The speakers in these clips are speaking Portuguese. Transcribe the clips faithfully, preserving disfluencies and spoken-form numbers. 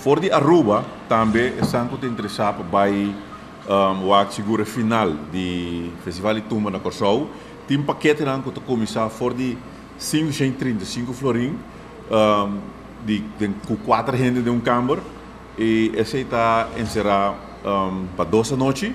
For de Aruba, também estão interessados em um, o seguro final do Festival de Tumba na Corsou. Tem um paquete que começar for de quinhentos e trinta e cinco florim, um, de, de, com quatro gente de um câmara, e esse está encerrado um, para doze noites.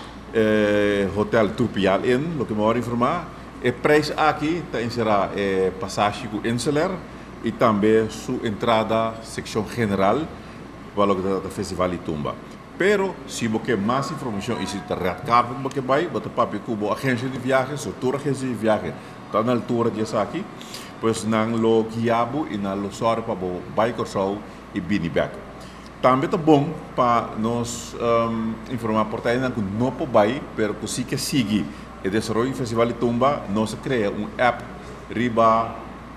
Eh, Hotel Trupial Inn, o que me vou informar. O preço aqui está encerrado é passagem com Insular e também sua entrada, secção general, para o Festival de Tumba. Pero, se você quer mais informação e se está reatcado, você vai, você pode pedir a agência de viagem, a agência de viagem, está na altura de aqui, pois não lo guiabo e não lo sorte para o bike show e bini back. Também é bom para nos um, informar por aí que não pode, mas que se que sigue o desenvolvimento do Festival de Tumba, nós cria um app riba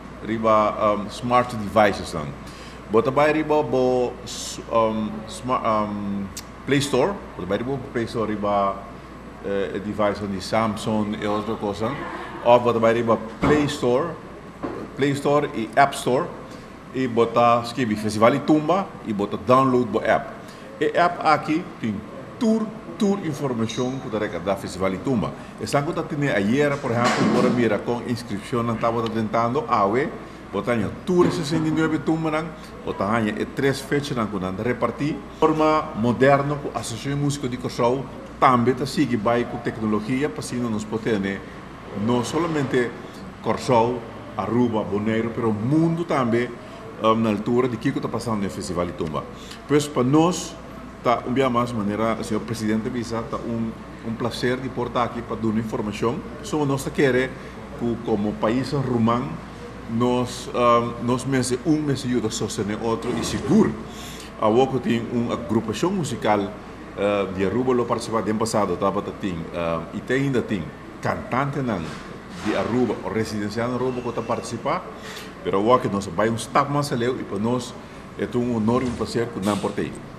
riba um, smart devices. Bota vai riba bo um, smart um, Play Store, bota vai riba Play Store riba uh, device de Samsung e outra coisa, ou bota vai riba Play Store, Play Store e App Store. E botar escreve Festival de Tumba e botar download do app. E app aqui tem tour tour informação para da Festival de Tumba. Essa coisa tinha ayer, por exemplo, por mira com inscrição não estava tentando awe, botar tour sessenta e nove Tumba não, botar é três fechas não quando repartir. Forma moderna com a Associação Música de Corsou também está seguindo vai com tecnologia para assim nos poder não somente Corsou, Aruba, Bonaire, mas o mundo também Um, na altura de que está passando no Festival de Tumba. Pois para nós, tá, um dia mais maneira, o senhor Presidente Visa, está um, um prazer de portar aqui para dar informação. Somos nós que queremos, como país romano, nós, um, nós meses, um mês ajuda a sostener outro e seguro. A outra tem uma agrupação musical uh, de Aruba, que participou do ano passado, estava tem, uh, e tem, ainda tem cantante não, de Aruba, o residencial de Aruba que está participar. Pero o que nós vai um staff mais leu e para nós é um honor e um prazer que não portei.